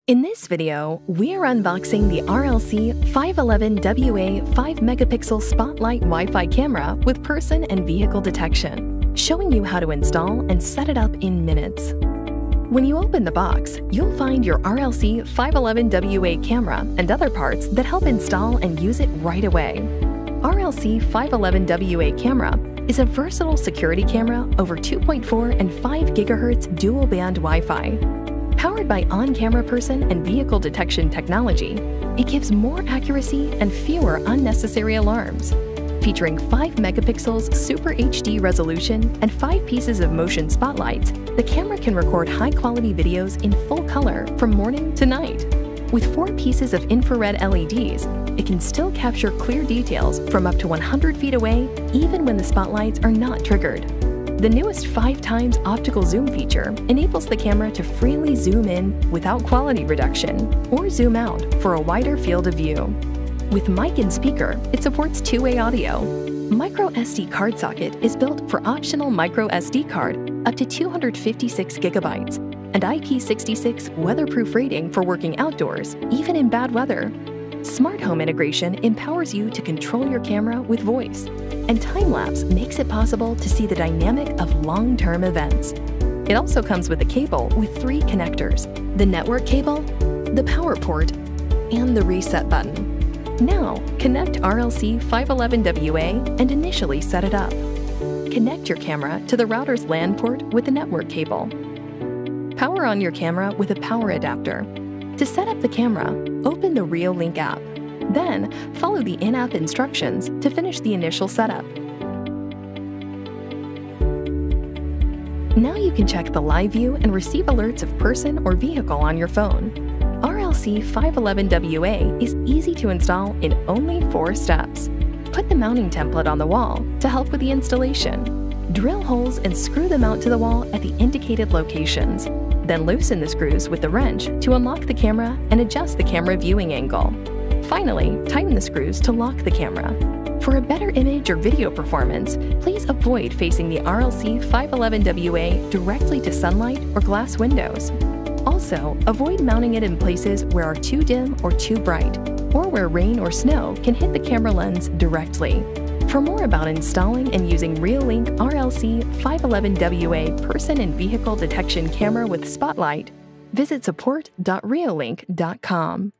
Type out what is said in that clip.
In this video, we are unboxing the RLC 511WA 5-megapixel Spotlight Wi-Fi camera with person and vehicle detection, showing you how to install and set it up in minutes. When you open the box, you'll find your RLC 511WA camera and other parts that help install and use it right away. RLC 511WA camera is a versatile security camera over 2.4 and 5 GHz dual-band Wi-Fi. Powered by on-camera person and vehicle detection technology, it gives more accuracy and fewer unnecessary alarms. Featuring 5 megapixels Super HD resolution and 5 pieces of motion spotlights, the camera can record high-quality videos in full color from morning to night. With 4 pieces of infrared LEDs, it can still capture clear details from up to 100 feet away, even when the spotlights are not triggered. The newest 5x optical zoom feature enables the camera to freely zoom in without quality reduction, or zoom out for a wider field of view. With mic and speaker, it supports two-way audio. Micro SD card socket is built for optional micro SD card up to 256 gigabytes, and IP66 weatherproof rating for working outdoors, even in bad weather. Smart home integration empowers you to control your camera with voice, and time-lapse makes it possible to see the dynamic of long-term events. It also comes with a cable with 3 connectors: the network cable, the power port, and the reset button. Now, connect RLC 511WA and initially set it up. Connect your camera to the router's LAN port with the network cable. Power on your camera with a power adapter. To set up the camera, open the Reolink app. Then, follow the in-app instructions to finish the initial setup. Now you can check the live view and receive alerts of person or vehicle on your phone. RLC 511WA is easy to install in only 4 steps. Put the mounting template on the wall to help with the installation. Drill holes and screw them out to the wall at the indicated locations. Then loosen the screws with the wrench to unlock the camera and adjust the camera viewing angle. Finally, tighten the screws to lock the camera. For a better image or video performance, please avoid facing the RLC 511WA directly to sunlight or glass windows. Also, avoid mounting it in places where are too dim or too bright, or where rain or snow can hit the camera lens directly. For more about installing and using Reolink RLC 511WA person and vehicle detection camera with Spotlight, visit support.reolink.com.